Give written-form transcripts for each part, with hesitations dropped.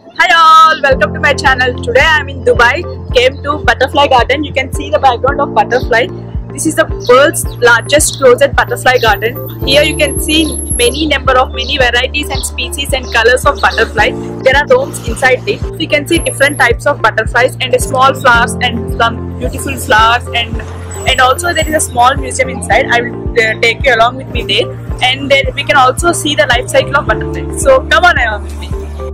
Hi all, welcome to my channel. Today I am in Dubai. Came to Butterfly Garden. You can see the background of butterfly. This is the world's largest closet butterfly garden. Here you can see many varieties and species and colors of butterfly. There are homes inside it. You can see different types of butterflies and small flowers and some beautiful flowers and also there is a small museum inside. I will take you along with me there, and then we can also see the life cycle of butterflies. So come on along with me.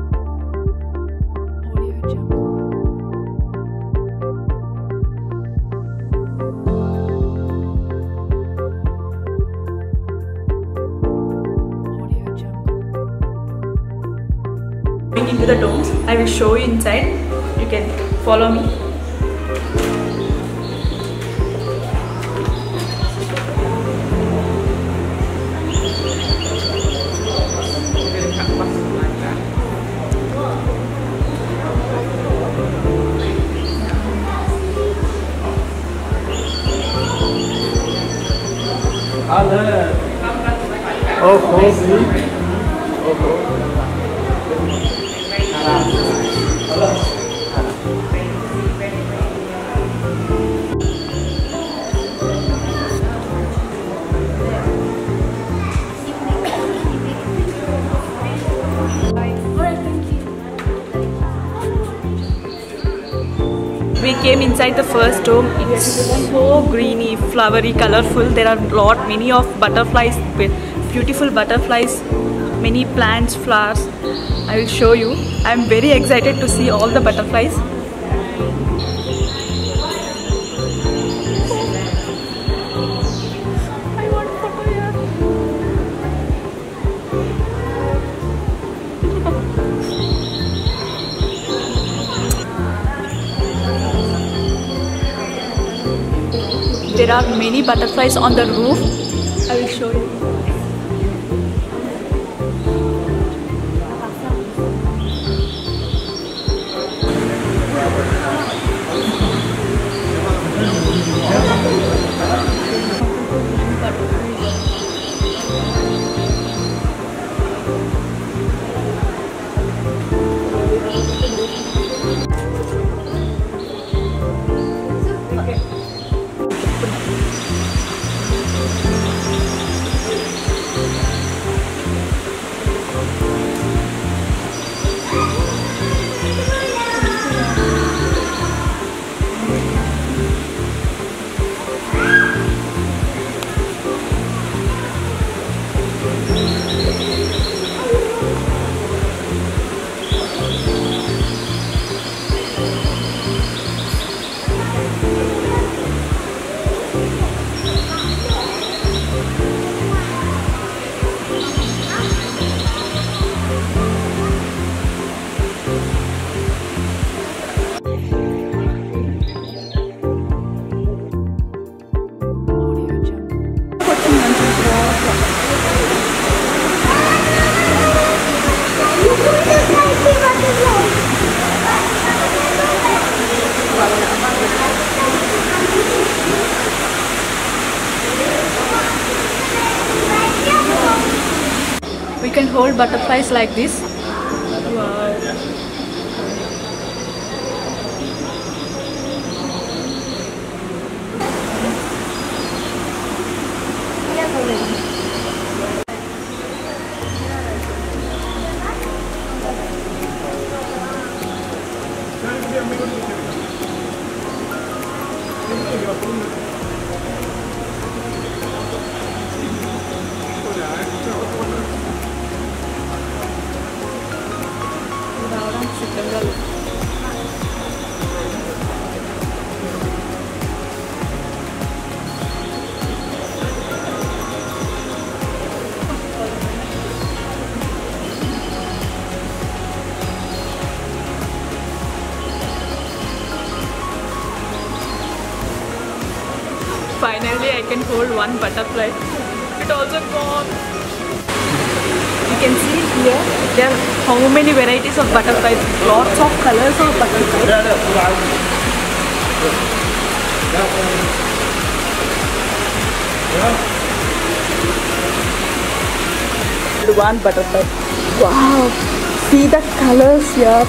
Going into the domes, I will show you inside. You can follow me. We came inside the first dome. It's so greeny, flowery, colorful. There are many of butterflies, beautiful butterflies, many plants, flowers. I will show you. I am very excited to see all the butterflies. I want a photo here. There are many butterflies on the roof. I will show you. We can hold butterflies like this. Wow. Finally, I can hold one butterfly. It also gone. You can see here there are how many varieties of butterflies, lots of colors of butterflies. One butterfly. Wow, See the colors here.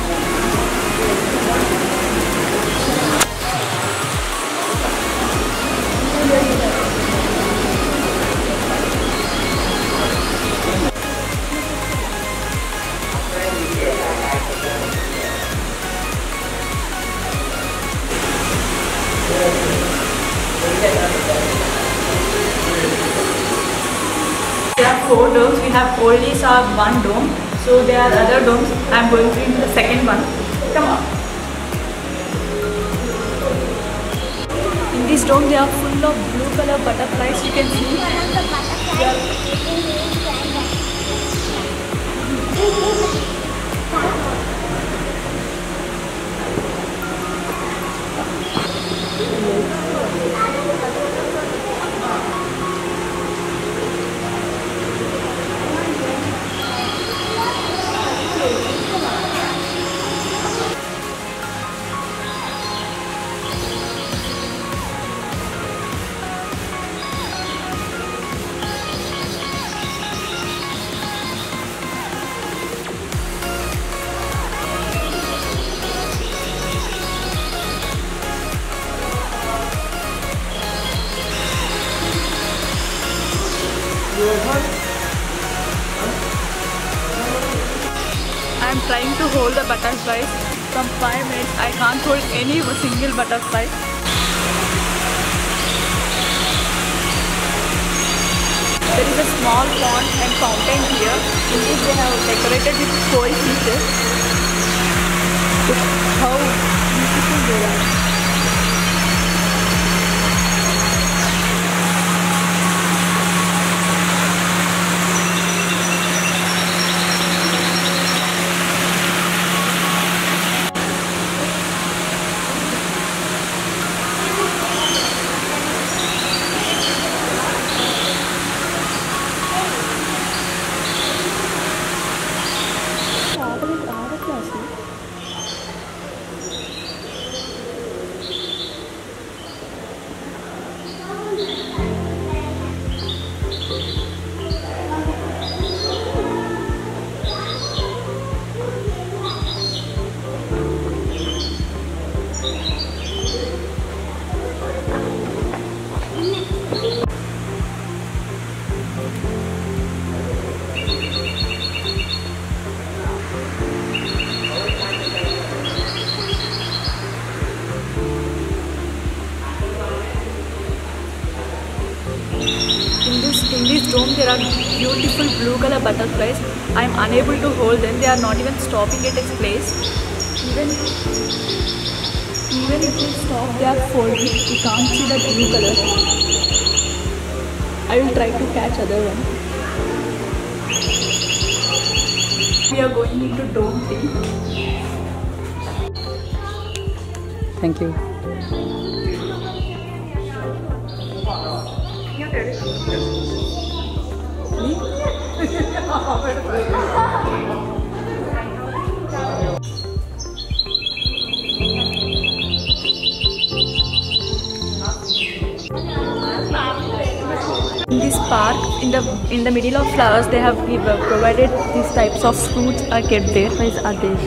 There are 4 domes. We have only saw one dome, so there are other domes. I am going to into the second one. Come on. In this dome, they are full of blue color butterflies. You can see. I am trying to hold the butterflies. From 5 minutes, I can't hold any single butterfly. There is a small pond and fountain here. In this they have decorated with koi fishes. Look how beautiful they are. In this dome there are beautiful blue color butterflies. I am unable to hold them. They are not even stopping at its place. Even if they stop, they are folding. You can't see the blue color. I will try to catch other one. We are going into dome 3. Thank you. In this park, in the middle of flowers, they have provided these types of fruits are kept there. Where are they?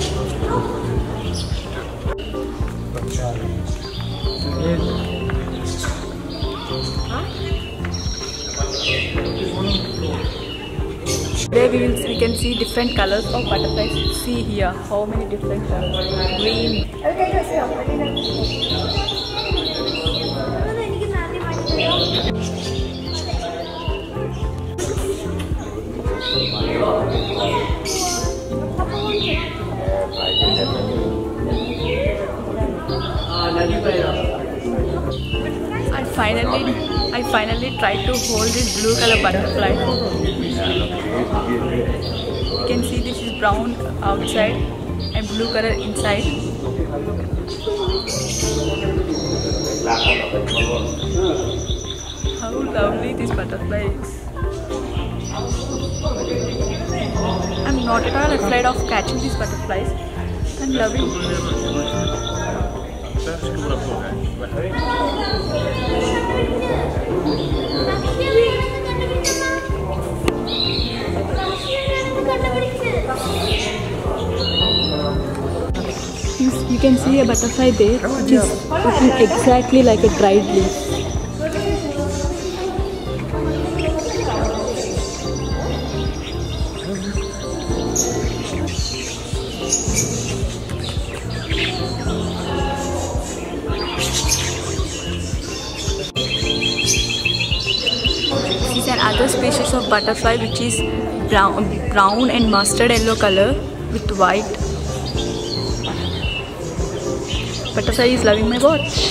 There we can see different colors of butterflies. See here how many different colors. Green. I finally tried to hold this blue color butterfly. You can see this is brown outside and blue color inside. How lovely this butterfly is. I'm not at all afraid of catching these butterflies. I'm loving it. You can see a butterfly there, which is looking exactly like a dried leaf. This is another species of butterfly, which is brown and mustard yellow color with white. Butterfly is loving my watch.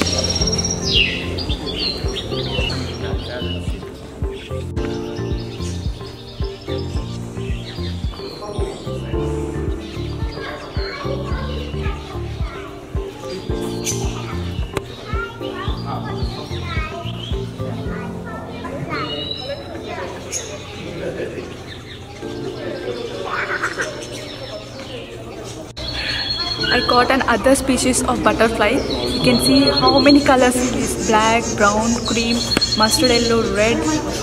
I caught another species of butterfly. You can see how many colors it is: black, brown, cream, mustard yellow, red.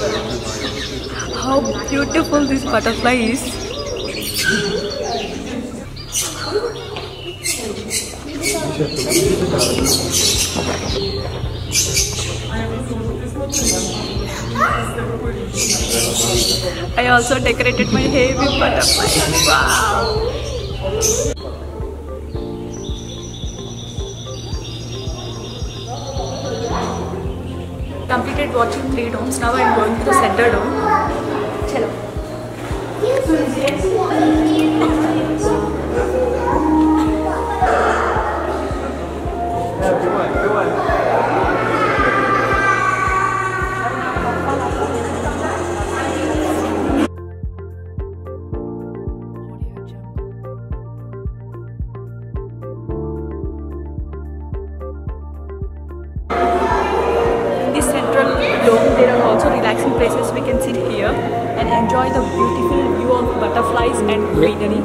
How beautiful this butterfly is. I also decorated my hair with butterflies. Wow! Completed watching 3 domes. Now I am going to the center dome. Chalo. There are also relaxing places we can sit here and enjoy the beautiful view of butterflies and greenery.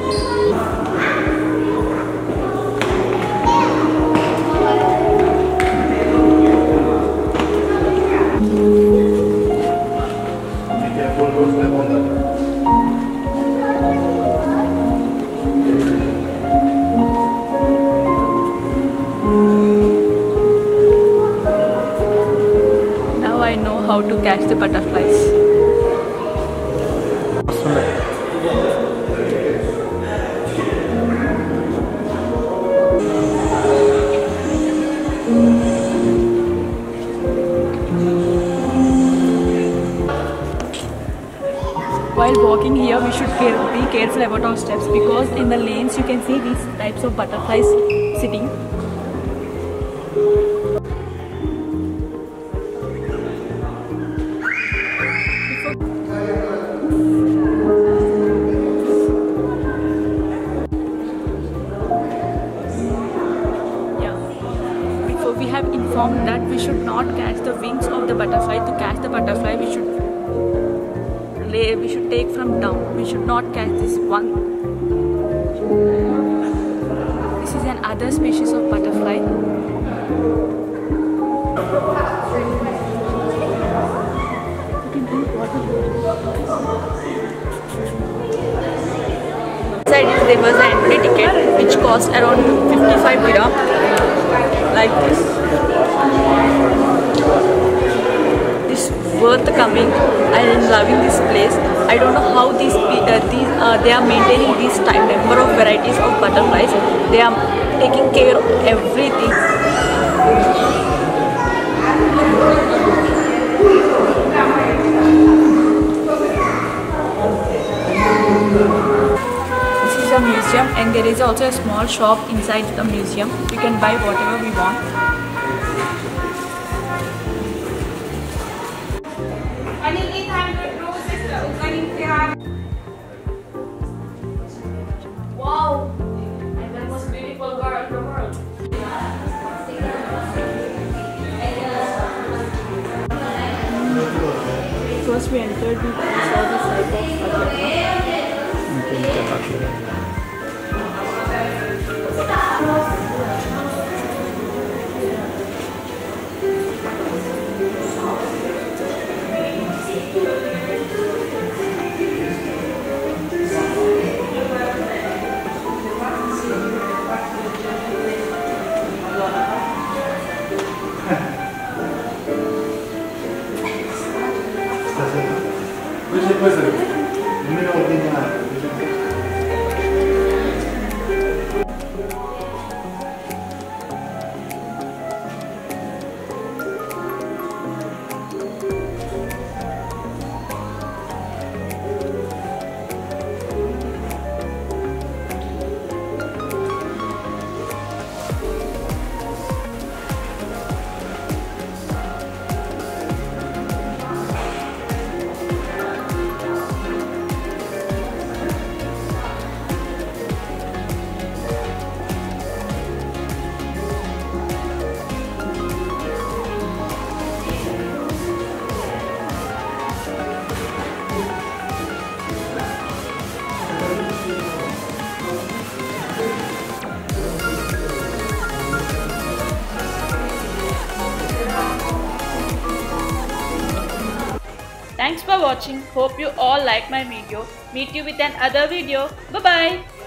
I know how to catch the butterflies. While walking here, we should be careful about our steps, because in the lanes you can see these types of butterflies sitting. We have informed that we should not catch the wings of the butterfly. To catch the butterfly, we should take from down. We should not catch this one. This is another species of butterfly. Inside there was an entry ticket which cost around 55 dirham. Like this. This worth coming. I am loving this place. I don't know how they are maintaining these number of varieties of butterflies. They are taking care of everything. This is a museum, and there is also a small shop inside the museum. You can buy whatever we want. Wow! And the most beautiful girl in the world. First we entered, we saw this type of Thanks for watching. Hope you all like my video. Meet you with another video. Bye bye.